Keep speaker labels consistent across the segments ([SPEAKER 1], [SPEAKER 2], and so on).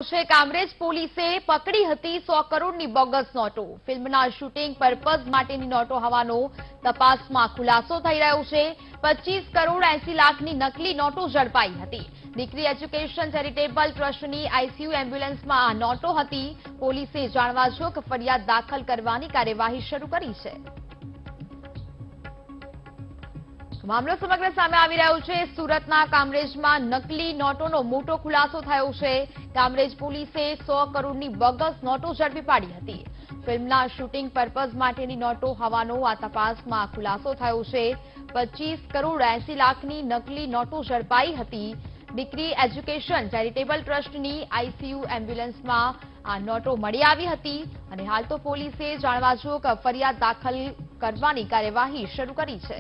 [SPEAKER 1] કામરેજ પોલીસે પકડી હતી 100 કરોડની બોગસ નોટો। ફિલ્મના શૂટિંગ પર્પઝ માટેની નોટો હોવાનો તપાસમાં ખુલાસો થઈ રહ્યો છે। 25 કરોડ 80 લાખની નકલી નોટો ઝડપાઈ હતી। દીકરી એજ્યુકેશન ચેરિટેબલ ટ્રસ્ટની આઈસીયુ એમ્બ્યુલન્સમાં આ નોટો હતી। પોલીસે જાણવાજોગ ફરિયાદ દાખલ કરવાની કાર્યવાહી શરૂ કરી છે। મામલો સમગ્ર સામે આવી રહ્યો છે। સુરતના કામરેજમાં નકલી નોટોનો મોટો ખુલાસો થયો છે। કામરેજ પોલીસે 100 કરોડની બોગસ નોટો ઝડપી પાડી હતી। ફિલ્મના શૂટિંગ પર્પઝ માટેની નોટો હોવાનો આ તપાસમાં ખુલાસો થયો છે। 25 કરોડ 80 લાખની નકલી નોટો ઝડપાઈ હતી। દીકરી એજ્યુકેશન ચેરિટેબલ ટ્રસ્ટની આઈસીયુ એમ્બ્યુલન્સમાં આ નોટો મળી આવી હતી અને હાલ તો પોલીસે જાણવાજોગ ફરિયાદ દાખલ કરવાની કાર્યવાહી શરૂ કરી છે।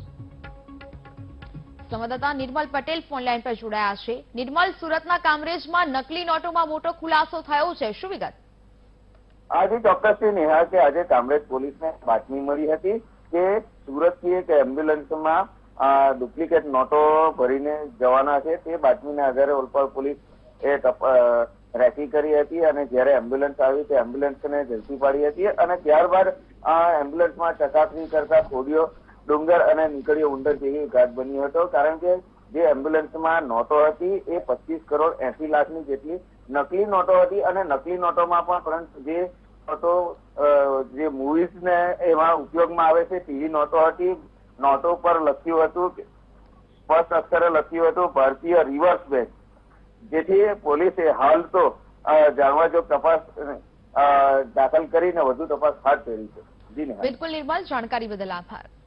[SPEAKER 1] સંવાદદાતા નિર્મલ પટેલ ફોનલાઈન પર જોડાયા છે। નિર્મલ, સુરતના કામરેજમાં નકલી નોટોમાં મોટો ખુલાસો થયો છે, શું વિગત?
[SPEAKER 2] આજે ચોક્કસથી નેહા કે આજે કામરેજ પોલીસને બાતમી મળી હતી કે સુરતથી એક એમ્બ્યુલન્સમાં ડુપ્લિકેટ નોટો ભરીને જવાના છે। તે બાતમીના આધારે ઓલપાડ પોલીસ રેકી કરી હતી અને જ્યારે એમ્બ્યુલન્સ આવી તે એમ્બ્યુલન્સને ઝડપી પાડી હતી અને ત્યારબાદ એમ્બ્યુલન્સમાં ચકાસણી કરતા ખોડિયો ડુંગર અને નીકળ્યો ઉંદર જેવી ઘાટ બન્યો હતો। કારણ કે જે એમ્બ્યુલન્સમાં નોટો હતી એ 25 કરોડ 80 લાખની જેટલી નકલી નોટો હતી અને નકલી નોટોમાં પણ પરંતુ જે નોટો જે મૂવીઝને એમાં ઉપયોગમાં આવે છે ટીવી નોટો હતી। નોટો પર લખ્યું હતું સ્પષ્ટ અક્ષરે લખ્યું હતું ભારતીય રિવર્સ બેંક, જેથી પોલીસે હાલ તો જાણવાજોગ તપાસ દાખલ કરીને વધુ તપાસ હાથ ધરી છે।
[SPEAKER 1] બિલકુલ નિર્મલ, જાણકારી બદલ આભાર।